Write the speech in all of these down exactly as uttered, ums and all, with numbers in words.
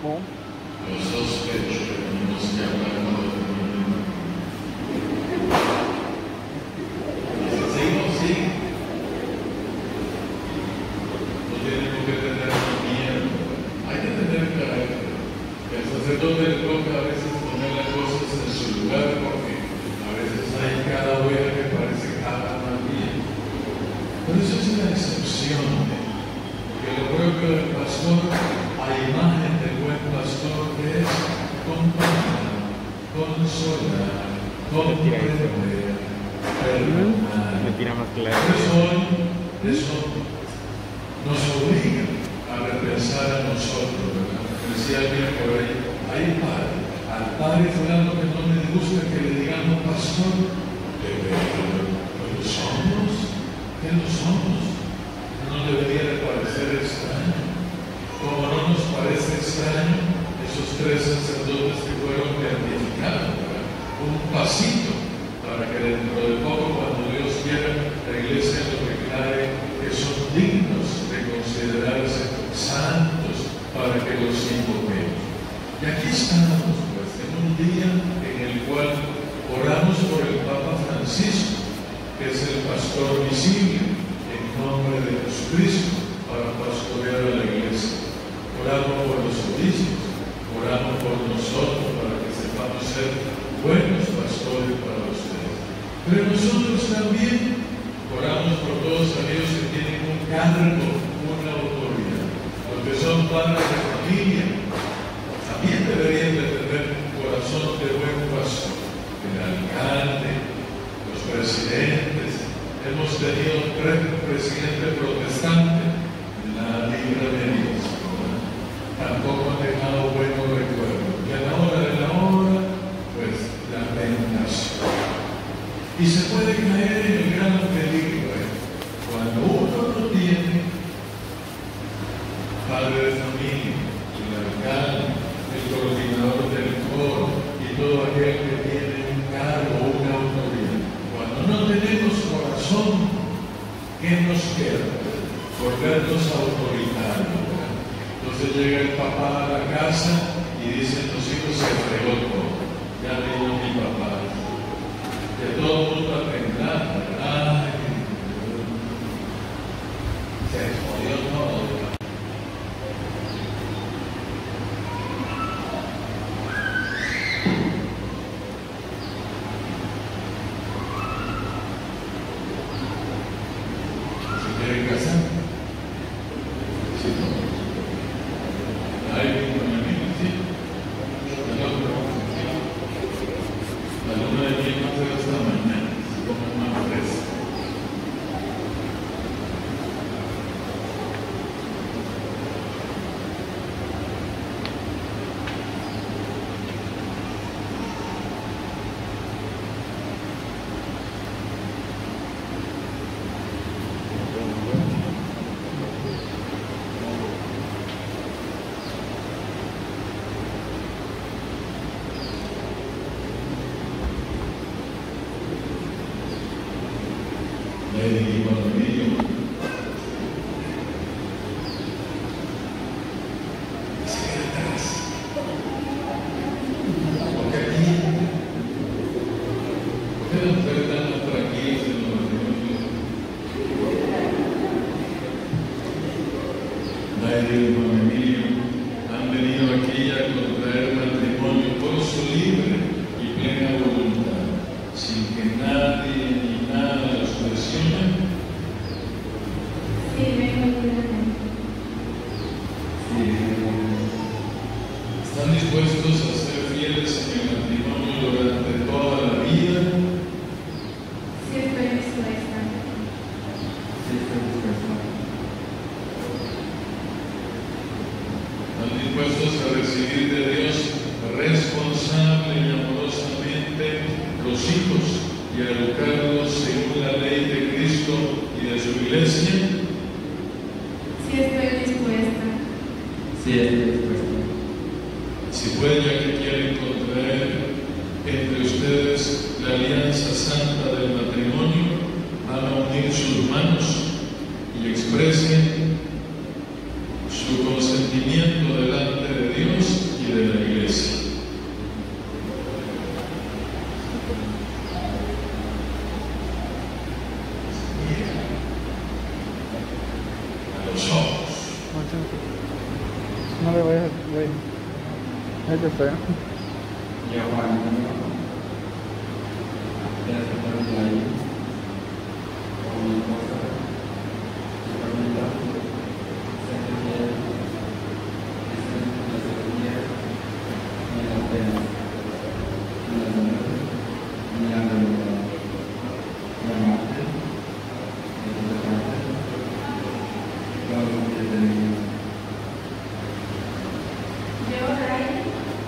tiempo. Yo sospecho que tenemos que hablar con el mundo. Seguimos, sí. No tenemos que tener miedo. Hay que tener carácter. El sacerdote le toca a veces poner las cosas en su lugar porque a veces hay cada oveja que parece que habla más bien. Pero eso es una excepción. Que lo propio del pastor, a imagen del buen pastor, que es acompañar, consolar, comprender, perdonar. Me tira más claro. Eso, eso nos obliga a repensar a nosotros, ¿verdad? Decía alguien por ahí, hay padre, al padre fulano que no le gusta que le digamos pastor, pero somos, ¿qué no somos? No debería de parecer extraño. Como no nos parece extraño esos tres sacerdotes que fueron beatificados, un pasito para que dentro de poco, cuando Dios quiera, la iglesia los declare que son dignos de considerarse santos para que los invoquemos. Y aquí estamos, pues, en un día en el cual oramos por el Papa Francisco, que es el pastor visible en nombre de Jesucristo para pastorear a la iglesia. Oramos por los obispos, oramos por nosotros para que sepamos ser buenos pastores para ustedes. Pero nosotros también oramos por todos aquellos que tienen un cargo, una autoridad. Los que son padres de familia también deberían de tener un corazón de buen pastor. El alcalde, los presidentes. Hemos tenido tres presidentes protestantes en la Libre de Dios. Tampoco han dejado buenos recuerdos. Y a la hora de la hora, pues, la tentación. Y se puede caer en el gran peligro, ¿eh? Cuando uno no tiene padre de familia, el alcalde, el coordinador del coro y todo aquel que tiene un cargo o una autoridad. Cuando no tenemos corazón, ¿qué nos queda? Volvernos autoritarios. Entonces llega el papá a la casa y dicen los hijos, se fregó todo. Ya vino mi papá. Que todo el mundo a temblar. Ay, se jodió todo. Han venido aquí a contraer matrimonio por su libre y plena voluntad, sin que nadie ni nada los presione. Sí, vengo libremente. ¿Están dispuestos a ser fieles en el matrimonio durante toda la vida? Sí, estoy dispuesta. Sí, estoy dispuesto. ¿Están dispuestos a recibir de Dios responsable y amorosamente los hijos y a educarlos según la ley de Cristo y de su iglesia? Sí, estoy dispuesta. Sí, estoy dispuesto. Si puede, ya que quieren contraer entre ustedes la alianza santa del matrimonio, van a unir sus manos y expresen su consentimiento delante de Dios y de la iglesia. Mira a los ojos. No le vayas, güey. Ahí te está. Yo, Juan, ya se está ahí. Con mi esposa, mi familia, se requiere, es la seguridad, ni la pena, ni la muerte, ni la voluntad, ni la muerte, ni la muerte, todo lo que tenemos. Yo, Ray,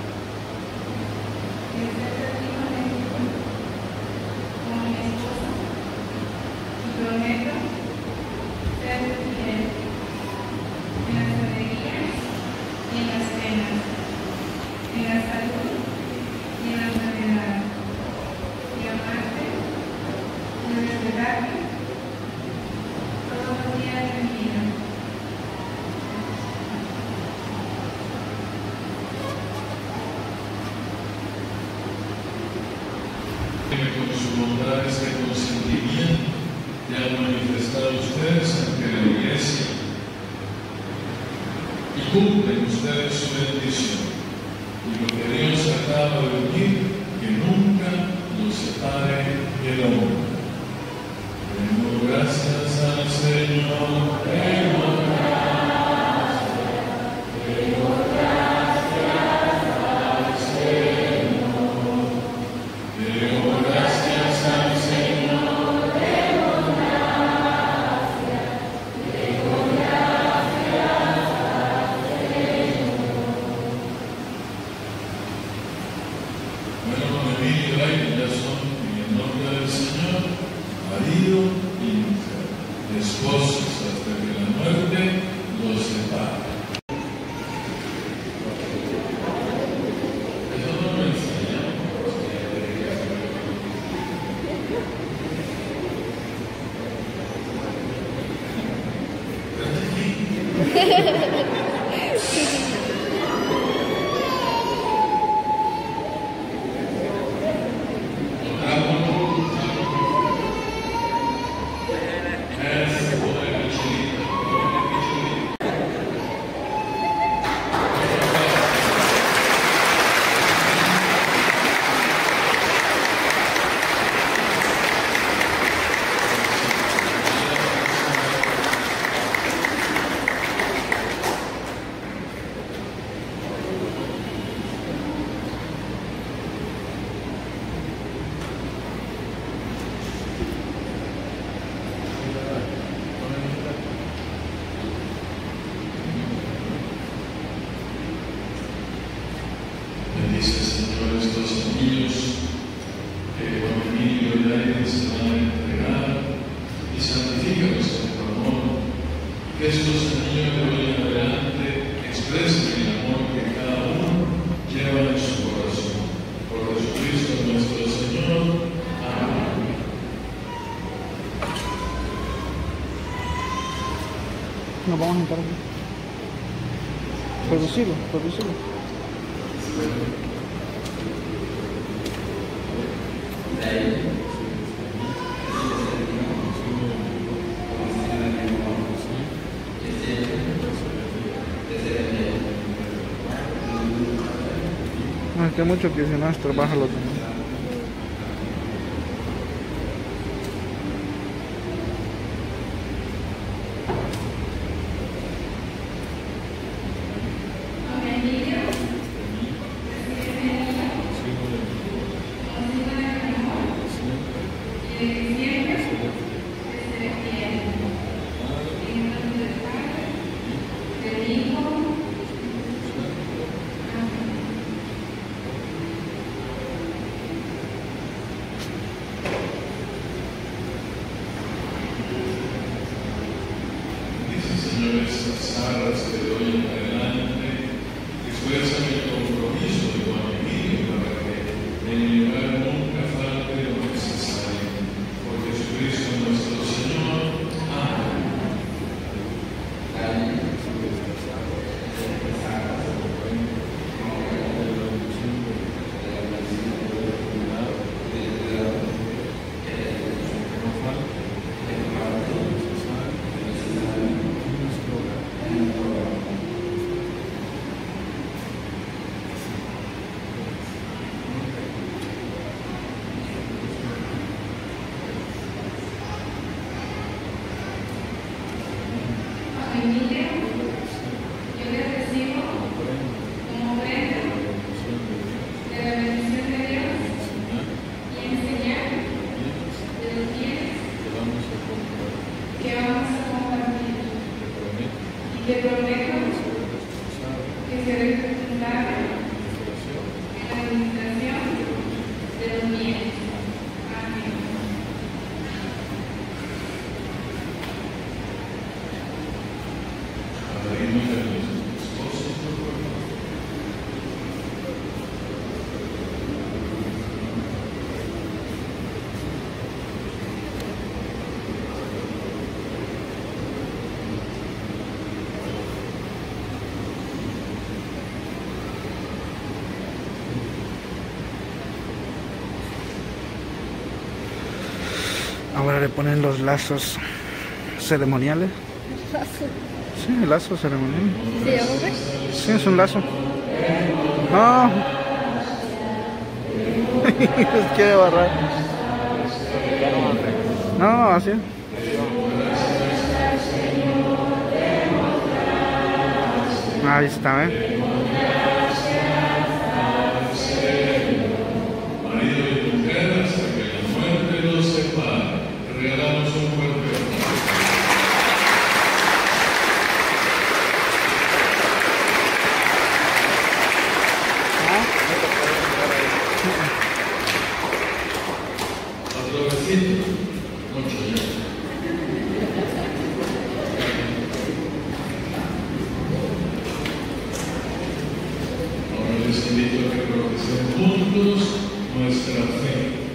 que esté permanente con mi esposa, y prometo ser fiel en las alegrías y en las penas, en la salud y en la enfermedad, y amarte y respetarte todos los días de mi vida. Que con su bondad este consentimiento ya han manifestado ustedes ante la iglesia y cumplen ustedes su bendición. Y lo que Dios acaba de unir, que nunca nos separe el hombre. Demos gracias al Señor. Demos bendice, Señor, estos anillos que con Emilio y Aire se van a entregar y santifícalos en tu amor. Que estos anillos de hoy en adelante expresen el amor que cada uno lleva en su corazón. Por Jesucristo nuestro Señor. Amén. Nos vamos a encargar. Producirlo, producirlo. No, es que mucho que si no es trabajo lo tenemos. que seré responsable en la administración de los bienes. Amén. Abrimos a los esposos, por favor. Ahora le ponen los lazos ceremoniales. Sí, el lazo ceremonial. ¿Se llama qué? Sí, es un lazo. No. Quiere barrar. No, así. Ahí está, ¿eh? Marido y mujer, hasta que la muerte los separe. Te regalamos un fuerte aplauso. Otro besito. Mucho yo. Ahora les invito a que profesemos juntos nuestra fe.